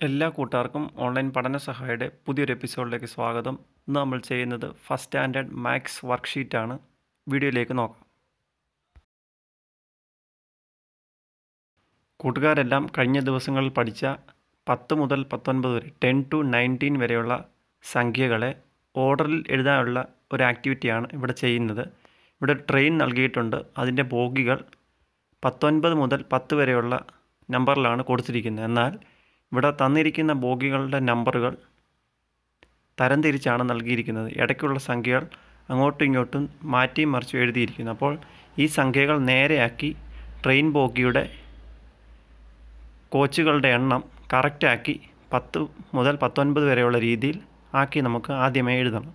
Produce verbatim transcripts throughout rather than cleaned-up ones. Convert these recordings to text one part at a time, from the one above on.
എല്ലാ കൂട്ടുകാർക്കും ഓൺലൈൻ പഠന സഹായിയുടെ പുതിയൊരു എപ്പിസോഡിലേക്ക് സ്വാഗതം. ഇന്ന് നമ്മൾ ചെയ്യുന്നത് ഫസ്റ്റ് സ്റ്റാൻഡേർഡ് മാത്സ് വർക്ക്ഷീറ്റാണ്. വീഡിയോയിലേക്ക് നോക്കാം. കൂട്ടുകാരെല്ലാം കഴിഞ്ഞ ദിവസങ്ങളിൽ പഠിച്ച പത്ത് മുതൽ പത്തൊൻപത് വരെ ടെൻ ടു നയൻറ്റീൻ വരെയുള്ള സംഖ്യകളെ ഓർഡറിൽ എഴുതാനുള്ള ഒരു ആക്ടിവിറ്റിയാണ് ഇവിടെ ചെയ്യുന്നത്. ഇവിടെ ട്രെയിൻ നൽകിയിട്ടുണ്ട്. അതിൻ്റെ ബോഗികൾ പത്തൊൻപത് മുതൽ പത്ത് വരെയുള്ള നമ്പറിലാണ് കൊടുത്തിരിക്കുന്നത്. എന്നാൽ ഇവിടെ തന്നിരിക്കുന്ന ബോഗികളുടെ നമ്പറുകൾ തരംതിരിച്ചാണ് നൽകിയിരിക്കുന്നത്. ഇടയ്ക്കുള്ള സംഖ്യകൾ അങ്ങോട്ടും ഇങ്ങോട്ടും മാറ്റിയും മറിച്ചും എഴുതിയിരിക്കുന്നു. അപ്പോൾ ഈ സംഖ്യകൾ നേരെയാക്കി ട്രെയിൻ ബോഗിയുടെ കോച്ചുകളുടെ എണ്ണം കറക്റ്റാക്കി പത്ത് മുതൽ പത്തൊൻപത് വരെയുള്ള രീതിയിൽ ആക്കി നമുക്ക് ആദ്യമേ എഴുതണം.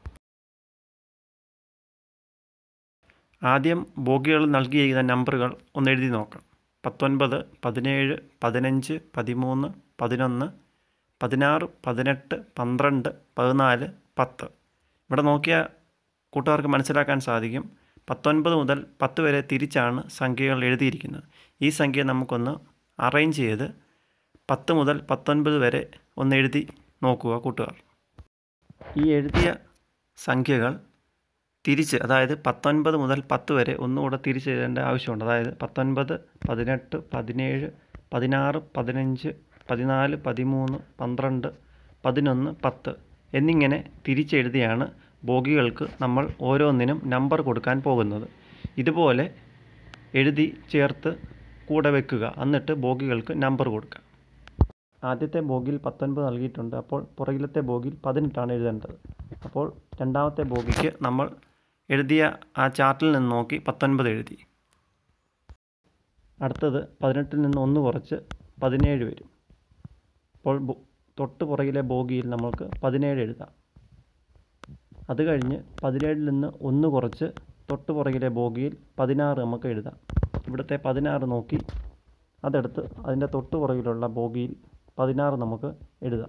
ആദ്യം ബോഗികൾ നൽകിയിരിക്കുന്ന നമ്പറുകൾ ഒന്ന് എഴുതി നോക്കാം. പത്തൊൻപത്, പതിനേഴ്, പതിനഞ്ച്, പതിമൂന്ന്, പതിനൊന്ന്, പതിനാറ്, പതിനെട്ട്, പന്ത്രണ്ട്, പതിനാല്, പത്ത്. ഇവിടെ നോക്കിയ കൂട്ടുകാർക്ക് മനസ്സിലാക്കാൻ സാധിക്കും, പത്തൊൻപത് മുതൽ പത്ത് വരെ തിരിച്ചാണ് സംഖ്യകൾ എഴുതിയിരിക്കുന്നത്. ഈ സംഖ്യ നമുക്കൊന്ന് അറേഞ്ച് ചെയ്ത് പത്ത് മുതൽ പത്തൊൻപത് വരെ ഒന്ന് എഴുതി നോക്കുക കൂട്ടുകാർ. ഈ എഴുതിയ സംഖ്യകൾ തിരിച്ച്, അതായത് പത്തൊൻപത് മുതൽ പത്ത് വരെ ഒന്നുകൂടെ തിരിച്ച് എഴുതേണ്ട ആവശ്യമുണ്ട്. അതായത് പത്തൊൻപത്, പതിനെട്ട്, പതിനേഴ്, പതിനാറ്, പതിനഞ്ച്, പതിനാല്, പതിമൂന്ന്, പന്ത്രണ്ട്, പതിനൊന്ന്, പത്ത് എന്നിങ്ങനെ തിരിച്ചെഴുതിയാണ് ബോഗികൾക്ക് നമ്മൾ ഓരോന്നിനും നമ്പർ കൊടുക്കാൻ പോകുന്നത്. ഇതുപോലെ എഴുതി ചേർത്ത് കൂടെ വെക്കുക. എന്നിട്ട് ബോഗികൾക്ക് നമ്പർ കൊടുക്കുക. ആദ്യത്തെ ബോഗിയിൽ പത്തൊൻപത് നൽകിയിട്ടുണ്ട്. അപ്പോൾ പുറകിലത്തെ ബോഗിയിൽ പതിനെട്ടാണ് എഴുതേണ്ടത്. അപ്പോൾ രണ്ടാമത്തെ ബോഗിക്ക് നമ്മൾ എഴുതിയ ആ ചാർട്ടിൽ നിന്ന് നോക്കി പത്തൊൻപത് എഴുതി. അടുത്തത് പതിനെട്ടിൽ നിന്ന് ഒന്ന് കുറച്ച് പതിനേഴ് വരും. അപ്പോൾ തൊട്ട് പുറകിലെ ബോഗിയിൽ നമ്മൾക്ക് പതിനേഴ് എഴുതാം. അത് കഴിഞ്ഞ് പതിനേഴിൽ നിന്ന് ഒന്ന് കുറച്ച് തൊട്ട് പുറകിലെ ബോഗിയിൽ പതിനാറ് നമുക്ക് എഴുതാം. ഇവിടുത്തെ പതിനാറ് നോക്കി അതെടുത്ത് അതിൻ്റെ തൊട്ട് പുറകിലുള്ള ബോഗിയിൽ പതിനാറ് നമുക്ക് എഴുതാം.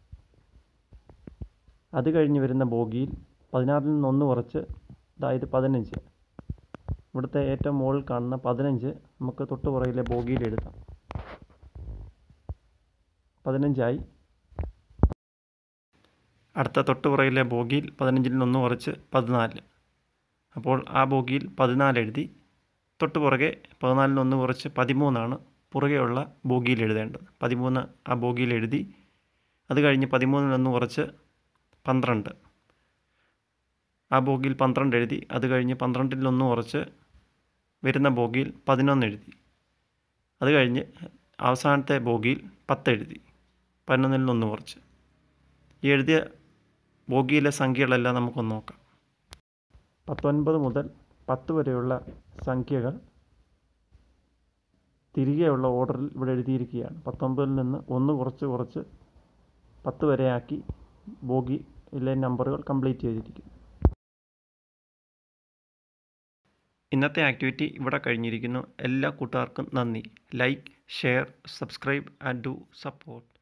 അത് കഴിഞ്ഞ് വരുന്ന ബോഗിയിൽ പതിനാറിൽ നിന്ന് ഒന്ന് കുറച്ച്, അതായത് പതിനഞ്ച്, ഇവിടുത്തെ ഏറ്റവും മുകളിൽ കാണുന്ന പതിനഞ്ച് നമുക്ക് തൊട്ട് പുറകിലെ ബോഗിയിൽ എഴുതാം. പതിനഞ്ചായി. അടുത്ത തൊട്ട് പുറകിലെ ബോഗിയിൽ പതിനഞ്ചിൽ നിന്ന് ഒന്ന് കുറച്ച് പതിനാല്. അപ്പോൾ ആ ബോഗിയിൽ പതിനാല് എഴുതി. തൊട്ട് പുറകെ പതിനാലിൽ നിന്ന് ഒന്ന് കുറച്ച് പതിമൂന്നാണ് പുറകെയുള്ള ബോഗിയിൽ എഴുതേണ്ടത്. പതിമൂന്ന് ആ ബോഗിയിൽ എഴുതി. അത് കഴിഞ്ഞ് പതിമൂന്നിൽ നിന്ന് കുറച്ച് പന്ത്രണ്ട്, ആ ബോഗിയിൽ പന്ത്രണ്ട് എഴുതി. അത് കഴിഞ്ഞ് പന്ത്രണ്ടിൽ നിന്ന് കുറച്ച് വരുന്ന ബോഗിയിൽ പതിനൊന്ന് എഴുതി. അത് കഴിഞ്ഞ് അവസാനത്തെ ബോഗിയിൽ പത്ത് എഴുതി. പതിനൊന്നിൽ നിന്ന് കുറച്ച്. ഈ എഴുതിയ ബോഗിയിലെ സംഖ്യകളെല്ലാം നമുക്കൊന്ന് നോക്കാം. പത്തൊൻപത് മുതൽ പത്ത് വരെയുള്ള സംഖ്യകൾ തിരികെയുള്ള ഓർഡറിൽ ഇവിടെ എഴുതിയിരിക്കുകയാണ്. പത്തൊൻപതിൽ നിന്ന് ഒന്ന് കുറച്ച് കുറച്ച് പത്ത് വരെയാക്കി ബോഗിയിലെ നമ്പറുകൾ കംപ്ലീറ്റ് ചെയ്തിരിക്കുന്നു. ഇന്നത്തെ ആക്ടിവിറ്റി ഇവിടെ കഴിഞ്ഞിരിക്കുന്നു. എല്ലാ കൂട്ടുകാർക്കും നന്ദി. Like, share, subscribe and do support.